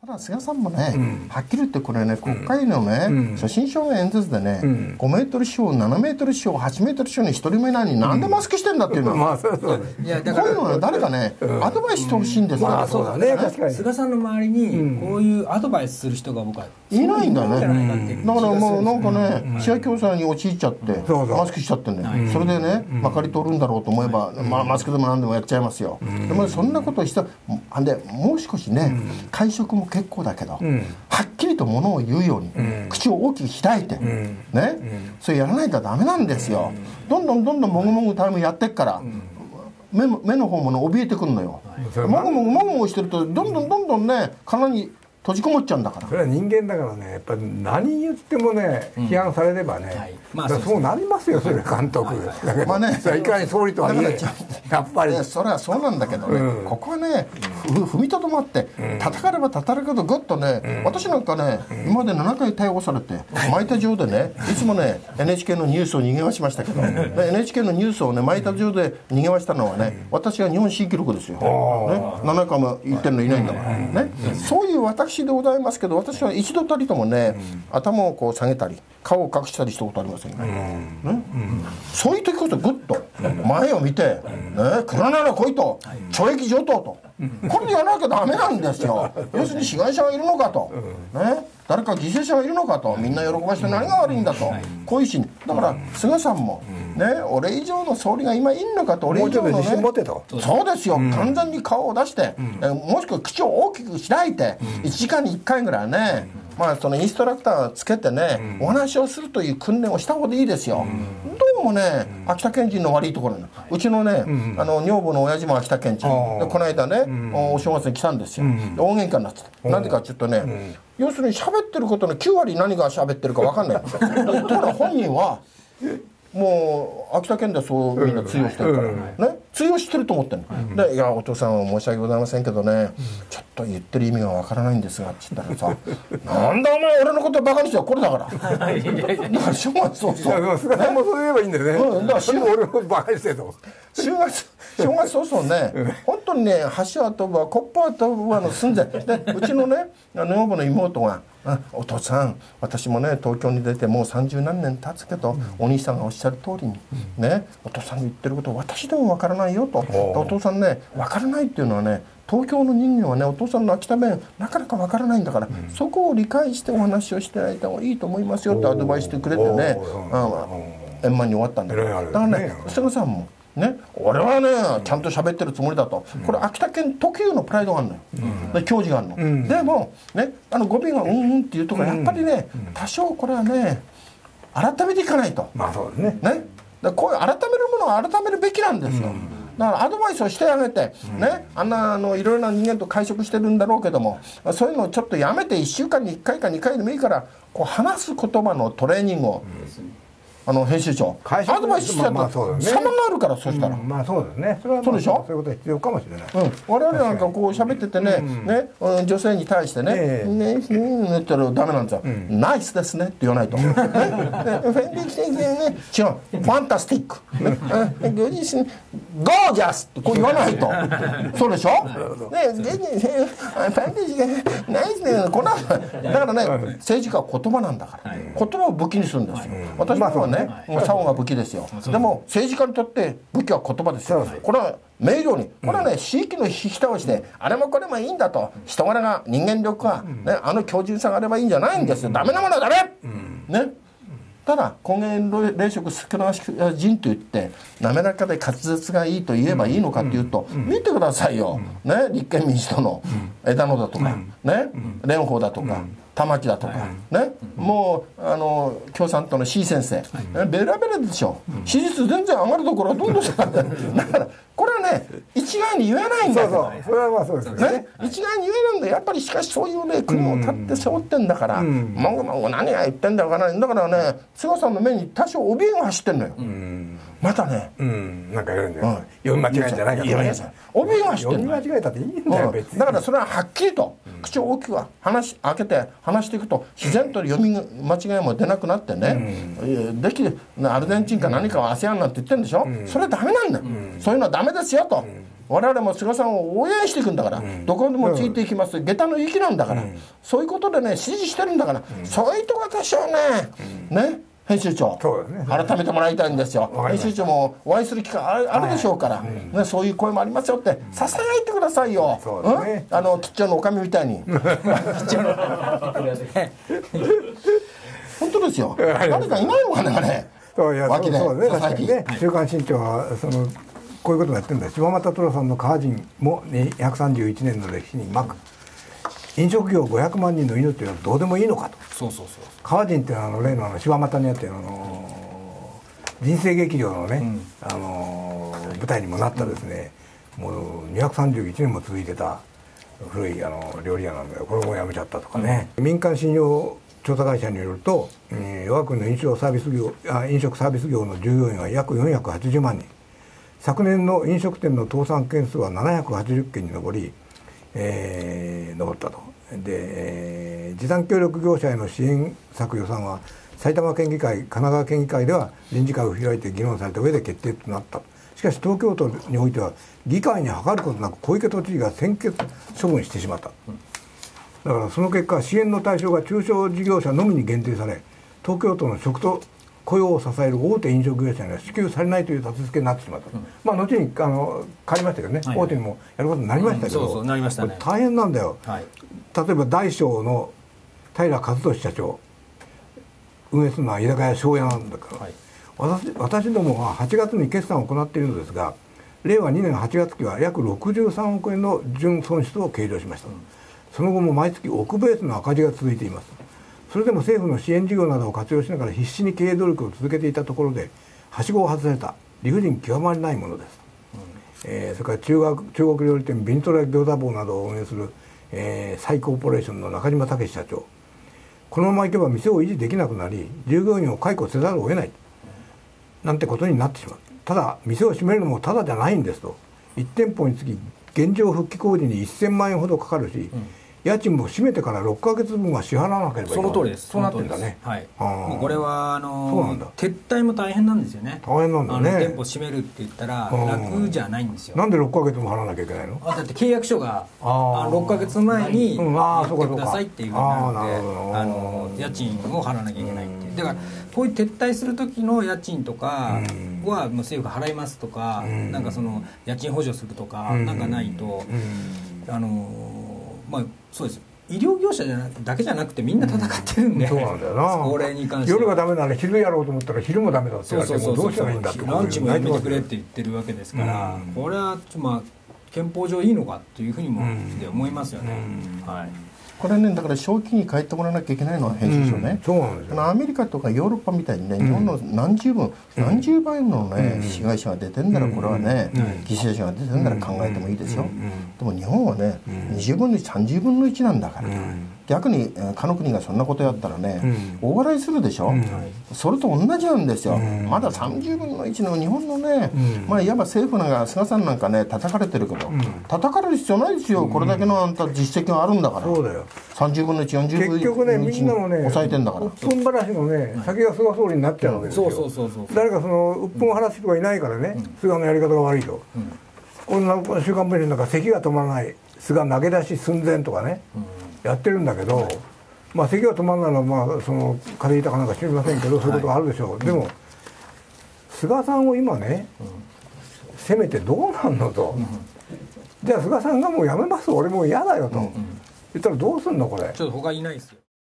ただ菅さんもね、はっきり言ってこれね、国会のね、所信表明演説でね、5メートル四方、7メートル四方、8メートル四方に一人もいないのになんでマスクしてんだっていうのは、こういうのは誰かね、アドバイスしてほしいんですよ。 まあそうだね、確かに菅さんの周りにこういうアドバイスする人が僕はいないんだね。だからもうなんかね、視野狭窄に陥っちゃってマスクしちゃってんね。それでね、まかり通るんだろうと思えば、マスクでも何でもやっちゃいますよ。でもそんなことしてでもう少しね、会食も結構だけど、はっきりとものを言うように、口を大きく開いて、ね、それやらないとダメなんですよ。どんどんもぐもぐタイムやってっから、目の方もね怯えてくるのよ。もぐもぐしてるとどんどんね体に閉じこもっちゃうんだから。 それは人間だからね、やっぱり何言ってもね、批判されればね、そうなりますよ、それ監督。だけど、いかに総理とはいえ、やっぱりそれはそうなんだけどね、ここはね踏みとどまって叩かれば叩かれるけどぐっとね、私なんかね今まで7回逮捕されて前田上でね、いつもね NHK のニュースを逃げましましたけど、NHK のニュースをね前田上で逃げましたのはね、私が日本新記録ですよ、ね、7回も言ってるのいないんだからね。そういう私でございますけど、私は一度たりともね、頭をこう下げたり顔を隠したりしたことありませんよ、そういう時こそグッと前を見て、ね、来らないの来いと、懲役上等と、これでやらなきゃダメなんですよ。要するに被害者がいるのかと、ね、誰か犠牲者がいるのかと、みんな喜ばして何が悪いんだと、こういう心だから菅さんもね、俺以上の総理が今いるのかと、俺以上のね、そうですよ、完全に顔を出して、もしくは口を大きく開いて、1時間に1回ぐらいね、そのインストラクターをつけてね、お話をするという訓練をした方がいいですよ。どうもね、秋田県人の悪いところなの。うちのね、女房の親父も秋田県人で、この間ね、お正月に来たんですよ。大喧嘩になってた。なんでかちょっとね、要するに喋ってることの9割何が喋ってるか分かんない。ところが本人はもう秋田県でそうみんな通用してるからね、通用してると思ってるの、で、いやお父さんは申し訳ございませんけどね、ちょっと言ってる意味がわからないんですがって言ったらさなんだお前俺のことバカにしてはこれだからだから正月そう菅さんもそう言えばいいんだよね、だから俺もバカにしてると正月早々ね、本当にね、橋は飛ぶわ、コップは飛ぶわの寸前で、うちのね、女房の妹が、お父さん、私もね、東京に出てもう30何年経つけど、お兄さんがおっしゃる通りに、ね、お父さんの言ってること、私でもわからないよと、お父さんね、わからないっていうのはね、東京の人間はね、お父さんの秋田弁、なかなかわからないんだから、そこを理解してお話をしてあげた方がいいと思いますよってアドバイスしてくれてね、円満に終わったんだから、だからね、菅さんも。ね、俺はねちゃんと喋ってるつもりだと、これ秋田県特有のプライドがあるのよ、教授があるの、でもね、語尾がうんっていうところやっぱりね、多少これはね改めていかないと、 そうですね、 だこういう改めるものは改めるべきなんですよ、だからアドバイスをしてあげて、ね、いろいろな人間と会食してるんだろうけども、そういうのをちょっとやめて1週間に1回か2回でもいいからこう話す言葉のトレーニングを、編集長アドバイスしちゃったら様があるから、そしたらそうですね、それはそうでしょ、そういうことが必要かもしれない、 我々なんかこう喋っててね、女性に対してねね言ったらダメなんですよ、ナイスですねって言わないと、フェンディキティね、違う、ファンタスティック、ゴージャスってこう言わないとそうでしょ、フェンディキティナイスね、こんなだからね、政治家は言葉なんだから、言葉を武器にするんですよ。私もはね、作法が武器ですよ。でも政治家にとって武器は言葉ですよ。これは明瞭に、これはね、地域の引き倒しであれもこれもいいんだと、人柄が、人間力が、ね、強靭さがあればいいんじゃないんですよ。ダメなものはダメ、ね、ただ根源冷食少な人といって滑らかで滑舌がいいと言えばいいのかというと、見てくださいよ、ね、立憲民主党の枝野だとか、ね、蓮舫だとか、玉木だとか、ね、もう共産党の C 先生、ベラベラでしょ、支持率全然上がるところはどんどん下がってるだからこれはね一概に言えないんだけど、 それはまあそうですね、 一概に言えないんだよ。やっぱりしかしそういうね国を立って背負ってんだから、もぐもぐ何が言ってんだからね、だからね菅さんの目に多少怯えが走ってんのよ、またね、 なんか言うんだよ、読み間違えんじゃないかとか、 怯えが走ってんの、 読み間違えたっていいんだよ、別に。 だからそれははっきりと口を大きく開けて話していくと、自然と読み間違いも出なくなってね、できるアルゼンチンか何かは ASEAN なんて言ってるんでしょ、それはダメなんだよ、そういうのはダメですよと、 我々も菅さんを応援していくんだから、どこでもついていきます、下駄の域なんだから、そういうことでね支持してるんだから、そういうとこ私はね編集長、改めてもらいたいんですよ。編集長もお会いする機会あるでしょうから、ね、そういう声もありますよってささやいてくださいよ。吉兆のおかみみたいに本当ですよ。誰かいないのかね、脇で。 そうね、確かにね。週刊新潮はこういうことをやってるんだ。柴又寅さんの歌人も231年の歴史に巻く飲食業500万人の命はどうでもいいのかと。川人っていうのは例の柴又にあって人生劇場のね、舞台にもなったですね、もう231年も続いてた古い料理屋なんだよ。これも辞めちゃったとかね。民間信用調査会社によると、我が国の飲食サービス業の従業員は約480万人。昨年の飲食店の倒産件数は780件に上り、上ったと。で、持参協力業者への支援策予算は埼玉県議会、神奈川県議会では臨時会を開いて議論された上で決定となった。しかし東京都においては議会に諮ることなく小池都知事が専決処分してしまった。だからその結果、支援の対象が中小事業者のみに限定され、東京都の食と雇用を支える大手飲食業者には支給されないという立て付けになってしまった。まあ後に変わりましたけどね、大手にもやることになりましたけど、大変なんだよ。例えば大商の平和俊社長、運営するのは居酒屋庄屋なんだから、私どもは8月に決算を行っているのですが、令和2年8月期は約63億円の純損失を計上しました。その後も毎月億ベースの赤字が続いています。それでも政府の支援事業などを活用しながら必死に経営努力を続けていたところで、はしごを外された理不尽極まりないものです。それから中国料理店ビニトラ餃子坊などを運営する、サイコーポレーションの中島武社長、このままいけば店を維持できなくなり従業員を解雇せざるを得ないなんてことになってしまう。ただ店を閉めるのもただじゃないんですと。1店舗につき現状復帰工事に1000万円ほどかかるし、家賃も閉めてから6ヶ月分は支払わなければいけない。 その通りです。 そうなってんだね。 もうこれは撤退も大変なんですよね。 大変なんだね。 店舗閉めるって言ったら楽じゃないんですよ。 なんで6ヶ月も払わなきゃいけないの？ だって契約書が6ヶ月前にやってくださいっていうふうになるので、家賃を払わなきゃいけないっていう。だからこういう撤退する時の家賃とかはもう政府が払いますとか、なんか家賃補助するとかなんかないと、まあそうです。医療業者だけじゃなくてみんな戦ってるんで、 そうなんだよな。 これに関して夜がダメなら昼やろうと思ったら昼もダメだって言われて、もうどうしたらいいんだって。 ランチもやめてくれって言ってるわけですから、これはまあ憲法上いいのかっていうふうにも思いますよね。 これね、だから正気に帰ってもらわなきゃいけないのは編集長ね。 そうなんですよ。 アメリカとかヨーロッパみたいにね、日本の何十倍のね被害者が出てんだら、これはね犠牲者が出てんだら考えてもいいですよ。でも日本はね20分の1、30分の1なんだから、逆に他の国がそんなことやったらね、大笑いするでしょ。それと同じなんですよ。まだ30分の1の日本のね、まあいわば政府なんか菅さんなんかね叩かれてるけど、叩かれる必要ないですよ。これだけのあんた実績があるんだから。そうだよ。30分の1、40分の1 結局ね、みんなもね抑えてんだから。 鬱憤話のね先が菅総理になっちゃうわけですよ。誰か鬱憤を晴らす人がいないからね、菅のやり方が悪いと。こんな週刊文春なんか咳が止まらない菅投げ出し寸前とかね、やってるんだけど、まあ咳が止まらないのはまあ風邪ひいたかなんか知りませんけど、そういうことがあるでしょう。でも菅さんを今ね責めてどうなんのと、じゃあ菅さんがもうやめます、俺もう嫌だよと言ったらどうすんのこれ。 ちょっと他いないですよ。